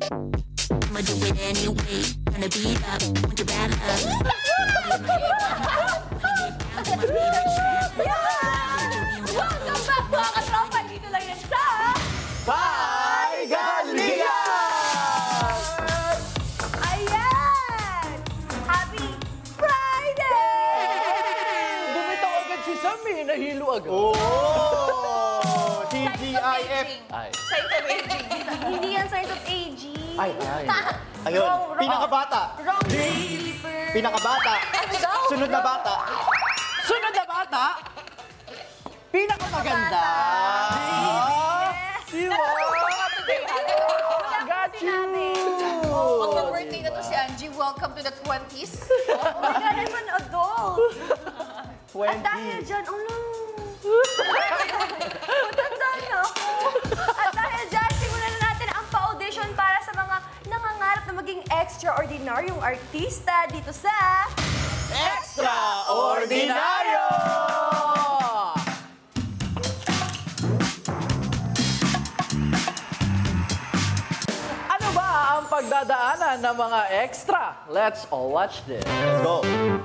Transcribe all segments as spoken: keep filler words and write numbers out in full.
I'ma do it anyway. Gonna beat up, want your bad luck. Welcome back mga katropa! Dito lang yan sa... Paigalingan! Ayan! Happy Friday! Bumitaw agad si Sammy, nahilo agad. Oh! T G I F. Ay. Signs of aging. Hindi yan signs of aging. Ay, ay. Ayun, Wrong, wrong. pinakabata. Wrong sleeper. Pinakabata. Sunod na bata. Sunod na bata, pinakamaganda. Di ba? Got you! Mag-birthday na to si Angie. Welcome to the twenties. Oh my God, I'm an adult. At dahil dyan, oh no. Matanda na ako. At dahil dyan, simulan na natin ang pa-audition para sa mga nangangarap na maging extraordinaryong artista dito sa... Extraordinaryo! Ano ba ang pagdadaanan ng mga extra? Let's all watch this. Let's go.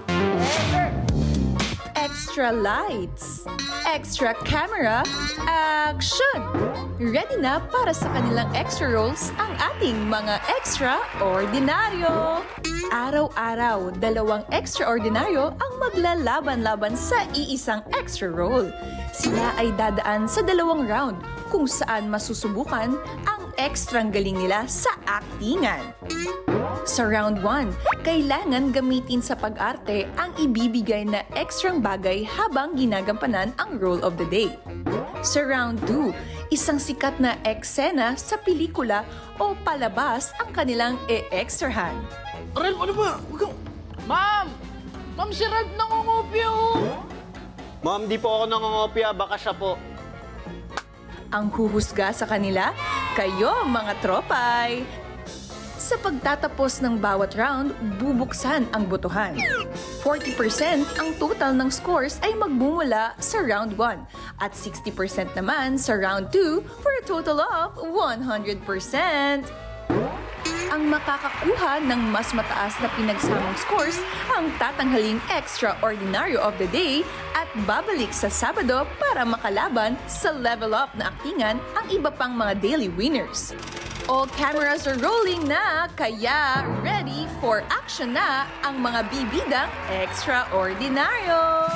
Extra lights, extra camera, action! Ready na para sa kanilang extra roles ang ating mga extraordinaryo. Araw-araw, dalawang extraordinaryo ang maglalaban-laban sa iisang extra role. Sila ay dadaan sa dalawang round kung saan masusubukan ang extrang galing nila sa aktingan. Sa round one, kailangan gamitin sa pag-arte ang ibibigay na ekstrang bagay habang ginagampanan ang role of the day. Sa round two, isang sikat na eksena sa pelikula o palabas ang kanilang e-extrahan. Rel, ano ba? Huwag kang... Ma'am! Ma'am, si Rel nangungopia, oh! Ma'am, di po ako nangongopia. Baka siya po. Ang huhusga sa kanila, kayo mga tropay! Sa pagtatapos ng bawat round, bubuksan ang botohan. forty percent ang total ng scores ay magmumula sa round one at sixty percent naman sa round two for a total of one hundred percent. Ang makakakuha ng mas mataas na pinagsamang scores ang tatanghaling extraordinaryo of the day at babalik sa Sabado para makalaban sa level up na aktingan ang iba pang mga daily winners. All cameras are rolling na, kaya ready for action na ang mga bibidang extraordinaryo!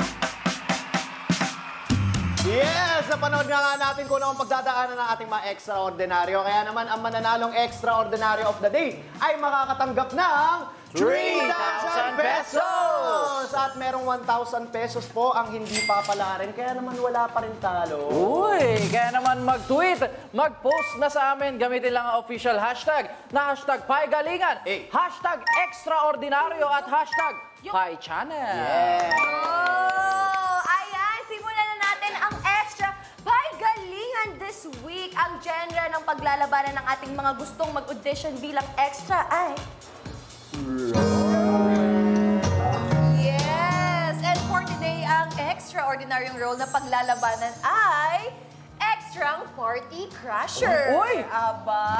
Yes! Napanood nga nga natin kung ano ang pagdadaanan ng ating mga extraordinaryo. Kaya naman ang mananalong extraordinaryo of the day ay makakatanggap ng three thousand pesos! At merong one thousand pesos po ang hindi papalarin. Kaya naman wala pa rin talo. Uy! Kaya naman mag-tweet, mag-post na sa amin. Gamitin lang ang official hashtag na hashtag Paigalingan, Eh. hashtag extraordinaryo at hashtag Paichannel. Yeah! Oh, ayan, simulan na natin ang extra Paigalingan this week. Ang genre ng paglalabanan ng ating mga gustong mag-audition bilang extra ay... Yes! And for today, ang extraordinaryong role na paglalabanan ay extrang party crasher. Uy! Aba!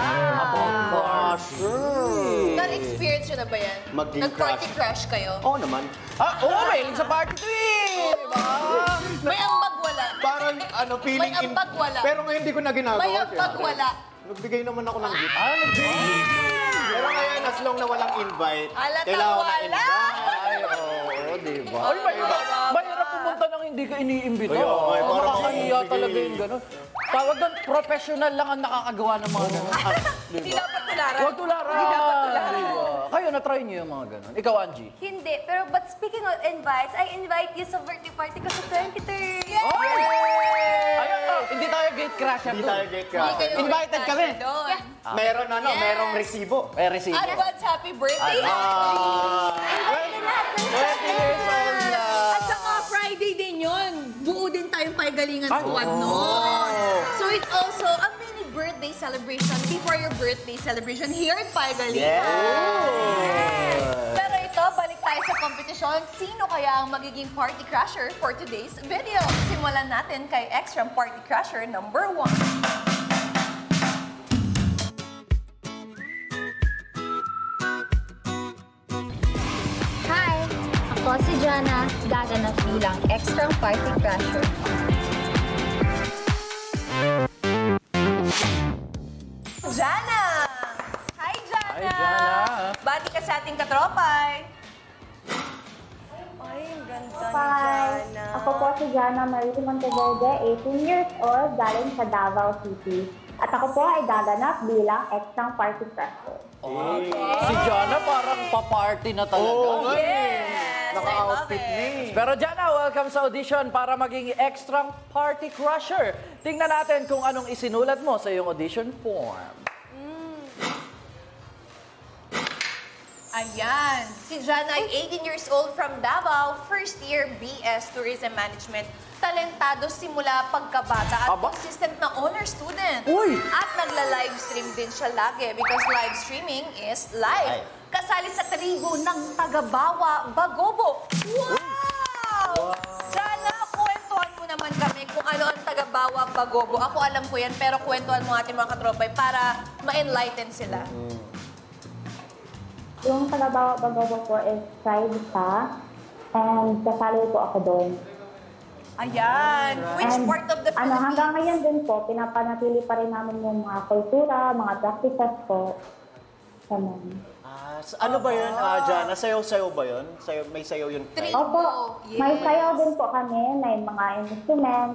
Crasher! Na-experience nyo na ba yan? Maging Nag-party crash. crash kayo? Oo naman. Ah, oo, oh, mahilig sa party to eh! Diba? May ambag wala. Parang ano, feeling... May ambag wala. Pero ngayon hindi ko na ginagawa. May ambag wala. Nagbigay naman ako ng gift. Ah, nagbigay! Pero ngayon, as long na walang invite, Halatang kailangan ko na wala. invite. Ay, oo, diba? Ay, mahirap. Mahirap pumunta nang hindi ka iniimbita. Ay, oo, ay, parang Nakakahiya magbigay. talaga yung gano'n. Tawag doon, professional lang ang nakakagawa ng mga gano'n. Hindi dapat tularan. Huwag tularan. Hindi dapat tularan. Diba? Kayo, na-try niyo yung mga gano'n. Ikaw, Angie. Hindi, pero but speaking of invites, I invite you sa birthday party ko sa twenty-third. Yay! Ayun, oh, hindi tayo gate crasher Hindi doon. tayo gate crasher. Invited kami. Doon. Meron ano, Yes. merong resibo. Eh, receive. Advance happy birthday, Ah. Ashley! twenty years old na. At saka Friday din yun. Buo din tayong Paigalingan Ay, squad oo. noon. So it's also a mini birthday celebration before your birthday celebration here at Paigalingan. Yes. Pero ito, balik tayo sa kompetisyon. Sino kaya ang magiging party crasher for today's video? Simulan natin kay Extra Party Crasher number one. po si Jana, gaganap bilang extra party crasher. Jana! Hi, Jana! Hi, Jana! Bati ka sa ating katropay. Ay, ang ganda ni Hi! Jana. Ako po si Jana Marie Monteverde, eighteen years old, galing sa Davao City. At ako po ay gaganap bilang extra party crasher. Si Jana parang pa-party na talaga. Oo nga eh. Yes, I love Naka-outfit it. na eh. Pero Jana, welcome sa audition para maging extra party crusher. Tingnan natin kung anong isinulat mo sa iyong audition form. Ayan. Si Jana ay eighteen years old from Davao, first year B S Tourism Management. Talentado simula pagkabata at Aba. consistent na honor student. Uy! At nagla-livestream din siya lagi because live streaming is live. Ay. Kasali sa tribo ng Tagabawa, Bagobo. Wow! Jana, kwentuhan mo naman kami kung ano ang Tagabawa, Bagobo. Ako alam ko yan, pero kwentuhan mo ating mga katropay para ma-enlighten sila. Yung taga-Bagobo po is tribe siya, and kasali po ako doon. Ayan. Which And, part of the ano, Philippines? hanggang ngayon din po, pinapanatili pa rin namin yung mga kultura, mga practices po. Ganun. Ah, s- ano ba yun, ah, Jana? Sayaw-sayaw ba yun? Sayaw, may sayaw yun. Tri- Opo, Yes. may sayaw din po kami, may mga instruments.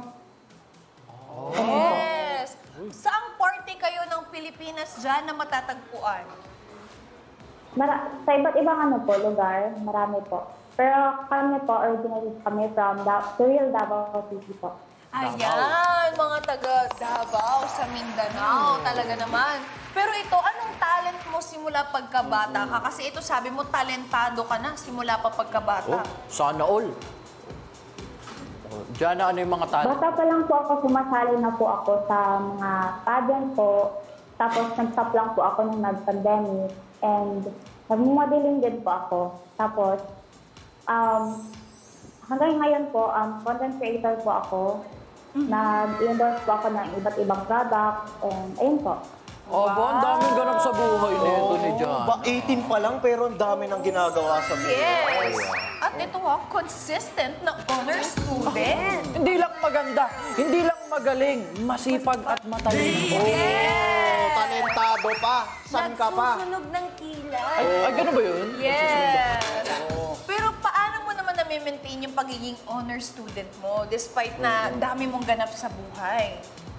Yes. Saang party kayo ng Pilipinas dyan na matatagpuan? Mara- sa iba't ibang ano po, lugar, marami po. Pero kami po, originally kami from da- Real Davao City po. Ayan, mga taga Davao sa Mindanao, talaga naman. Pero ito, anong talent mo simula pagkabata ka? Kasi ito sabi mo, talentado ka na simula pa pagkabata. Oh, sana all. Oh, Jana, ano yung mga talent? Bata pa lang po ako, sumasali na po ako sa mga pageant po. Tapos nag-stop lang po ako nung nag-pandemic. And nag-modeling din po ako. Tapos, um, hanggang ngayon po, um, content creator po ako. Nag-endorse po ako ng iba't ibang product. And ayun po. Oh, ba, ang daming ganap sa buhay nito ni Jana. Ba, eighteen pa lang, pero ang dami nang ginagawa sa buhay. Yes. At ito ha, consistent na honor student. Hindi lang maganda, hindi lang magaling, masipag at matalino. Oh, talentado pa. San ka pa? Nagsusunog ng kilay. Ay, ay, ganun ba yun? Yes. Pero paano mo naman na-maintain yung pagiging honor student mo despite na dami mong ganap sa buhay?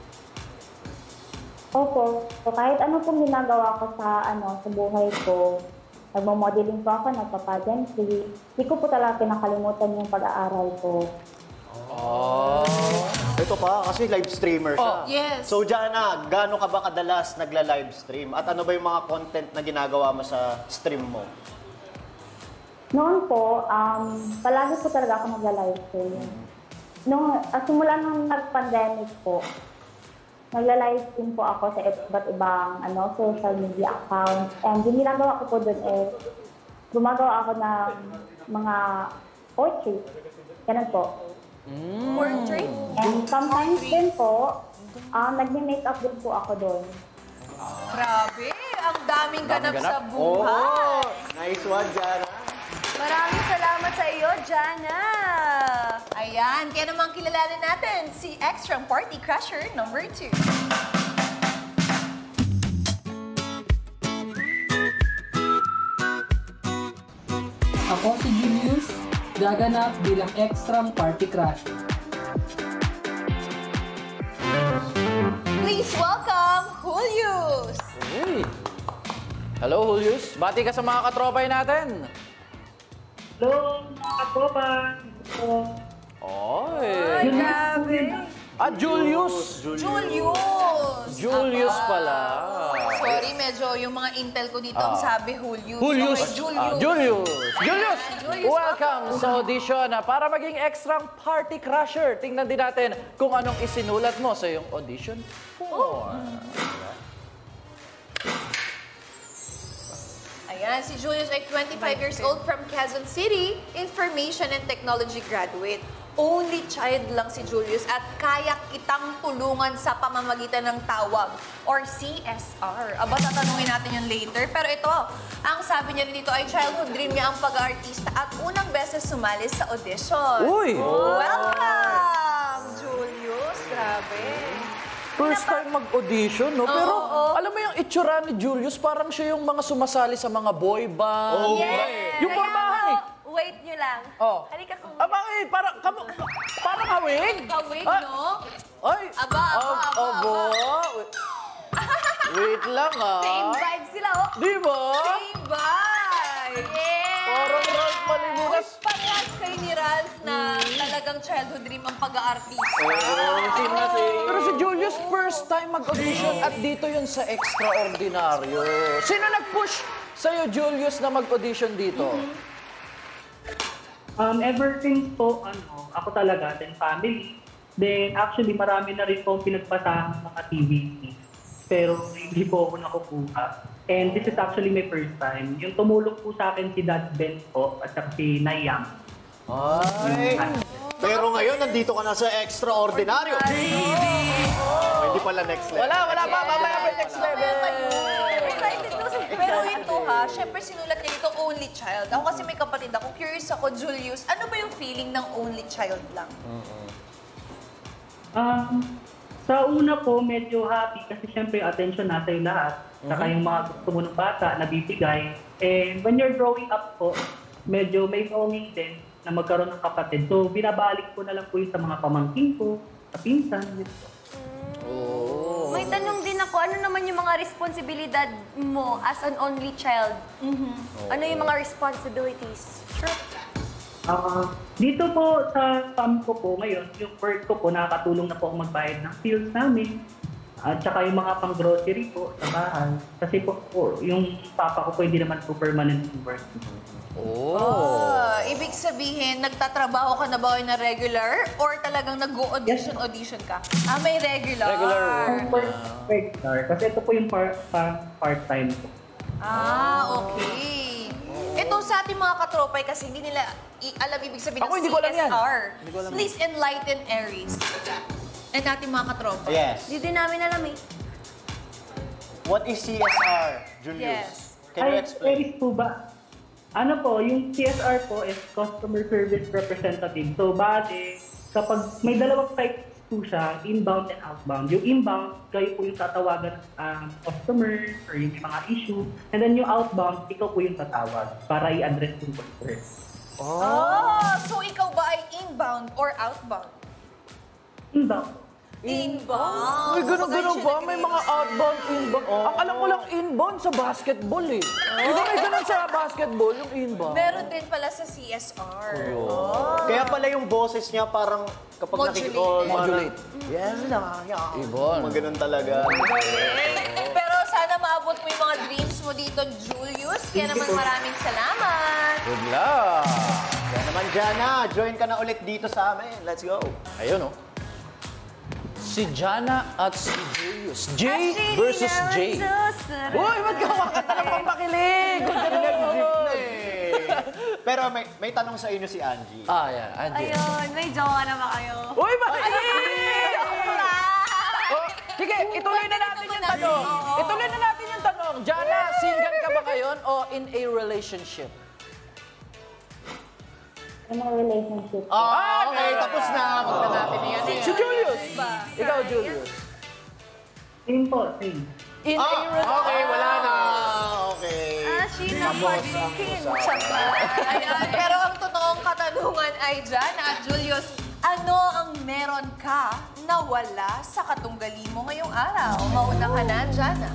Opo. So kahit ano pong ginagawa ko sa ano sa buhay ko, nagmo-modeling po ako, nagpa-pageantry, hindi ko po talaga pinakalimutan yung pag-aaral ko. Oh. Ito pa, kasi live streamer siya. Oh, yes. So, Jana, gaano ka ba kadalas nagla-live stream? At ano ba yung mga content na ginagawa mo sa stream mo? Noon po, um, palagi po talaga ako nagla-live stream. Nung uh, simula nung nag-pandemic po, nagla-live stream po ako sa iba't ibang ano, social media accounts. And yung ginagawa ko po doon is, gumagawa ako ng mga poetry. Ganun po. Portrait? And sometimes din po, um, nag-makeup din po ako doon. Grabe, ang daming ganap, ganap. sa Oo, buhay. nice one, Jana. Maraming salamat sa iyo, Jana. Ayan, kaya naman kilalanin natin si Extra Party Crusher number two. Ako si Julius, gaganap bilang extra party crasher. Please welcome Julius. Hey. Hello, Julius. Bati ka sa mga katropay natin. Hello, mga katropa. Oy. Ay, grabe. Ah, Julius. Julius. Julius Aba. pala. Sorry, medyo yung mga intel ko dito ang sabi Julius. Julius. Okay, Julius. Ah, Julius. Julius. Julius, Welcome sa audition ah, para maging extra party crusher. Tingnan din natin kung anong isinulat mo sa iyong audition form. Ayan, si Julius ay twenty-five years old from Quezon City, Information and Technology graduate. only child lang si Julius at kaya kitang tulungan sa pamamagitan ng tawag or C S R. Aba, tatanungin natin yun later. Pero ito, ang sabi niya dito ay childhood dream niya ang pag-aartista at unang beses sumali sa audition. Uy! Welcome, Julius! Grabe. First time mag-audition, no? Pero oo. alam mo yung itsura ni Julius, parang siya yung mga sumasali sa mga boy band. Oh, Yes! Yung pormahan eh. Wait nyo lang. Oh. Halika kung... Ah, bakit? Parang, kamu, parang hawig? Kawig, Ah, no? Ay! Aba, aba, Ab- aba, aba. Wait. Wait lang, ah. Same vibe sila, oh. Di ba? Same vibe! Yeah! Parang Ralph Malibugas. Parehas kayo ni Ralph na talagang childhood dream ang pag-aartista. Pero si Julius, first time mag-audition at dito yun sa Extraordinaryo. Sino nag-push sa'yo, Julius, na mag-audition dito? Um, ever since po, ano, ako talaga, then family. Then actually, marami na rin po pinagpasahan mga T V C. Pero hindi po ako nakukuha. And this is actually my first time. Yung tumulong po sa akin si Dad Ben po at saka si Nayang. Ay! Pero ngayon, nandito ka na sa Extraordinaryo. Oh, hindi pala next level. Wala, wala pa. Mamaya pa yung next level. Excited to si Pero ito ha, syempre sinulat niya dito only child. Ako kasi may kapatid ako. Curious ako, Julius, ano ba yung feeling ng only child lang? Um, sa una po, medyo happy kasi syempre yung attention nasa yung lahat. Saka yung mga gusto mo ng bata, nabibigay. And when you're growing up po, medyo may longing din na magkaroon ng kapatid. So, binabalik ko na lang po yun sa mga pamangkin ko, sa pinsan. May tanong din ako, ano naman yung mga responsibilidad mo as an only child? Ano yung mga responsibilities? Sure. Uh, dito po sa farm ko po ngayon, yung work ko po, nakakatulong na po ako magbayad ng bills namin. At saka yung mga pang-grocery po sa bahay. Kasi po, po yung papa ko po hindi naman po permanent work. Oh. Ibig sabihin, nagtatrabaho ka na ba na regular or talagang nag-audition-audition ka? Ah, may regular. Regular work. Regular. Kasi ito po yung par- par- part-time po. Ah, okay. Ito sa ating mga katropay kasi hindi nila i- alam ibig sabihin Ako, ng hindi ko alam yan. C S R. Hindi ko alam Please enlighten Aries. And ating mga katropay. Yes. Hindi din namin alam eh. What is C S R, Julius? Yes. Can you Ay, explain? Aries po ba? Ano po, yung C S R po is Customer Service Representative. So, base, kapag may dalawang types po siya, inbound and outbound. Yung inbound, kayo po yung tatawagan ng um, customer or yung mga issue. And then yung outbound, ikaw po yung tatawag para i-address yung customer. Oh, so ikaw ba ay inbound or outbound? Inbound. Inbound. Uy, ganun-ganun Pag- ba? May mga outbound, inbound. Ang alam ko lang inbound sa basketball eh. Di ba may ganun sa basketball, yung inbound? Meron din pala sa C S R. Kaya pala yung boses niya parang kapag Modulate. nakikita ko, Modulate. Yes, na. Ibon. Mga ganun talaga. Pero sana maabot mo yung mga dreams mo dito, Julius. Kaya naman maraming salamat. Good luck. Kaya naman, Jana, join ka na ulit dito sa amin. Let's go. Ayun oh. Si Jana at si Julius. J versus J. Uy, ba't ka makata ng pampakilig? Huwag ka na eh. Pero may, may tanong sa inyo si Angie. Ah, yan. Angie. Ayun, may jowa na ba kayo? Uy, makinig! Oh, sige, ituloy na natin yung tanong. Ituloy na natin yung tanong. Jana, single ka ba ngayon o in a relationship? In a relationship. Ah, okay. Tapos na. Huwag na natin yan. Si Julius. Ikaw, Julius. Same po, same. In a Ah, relationship. okay, wala na. Okay. Ah, she na pagkikin. Ayan. Pero ang totoong katanungan ay dyan, at Julius, ano ang meron ka na wala sa katunggali mo ngayong araw? Mauna ka na, Jana.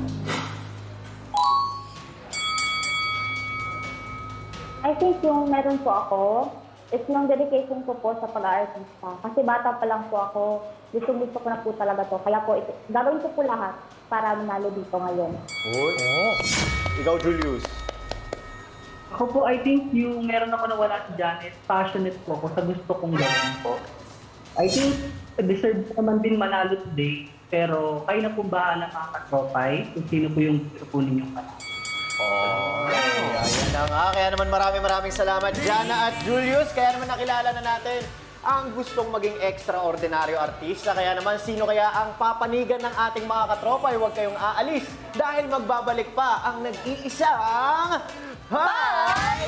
I think yung meron po ako, is yung dedication ko po sa pag-aartista. Kasi bata pa lang po ako, gusto-gusto ko na po talaga to. Kaya po, ito, gagawin ko po lahat para manalo dito ngayon. Uy. Ikaw, Julius. Ako po, I think yung meron ako na wala si Janet, passionate po ako sa gusto kong gawin po. I think deserve naman din manalo today, pero kayo na po bahala mga katropay kung sino po yung gusto po ninyong panalo. Oh, ayan na nga. Kaya naman maraming maraming salamat, Jana at Julius. Kaya naman nakilala na natin ang gustong maging extraordinaryo artista. Kaya naman, sino kaya ang papanigan ng ating mga katropa? Ay huwag kayong aalis dahil magbabalik pa ang nag-iisang Hi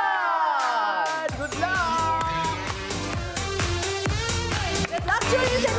Galingan! Good luck! Good luck, Julius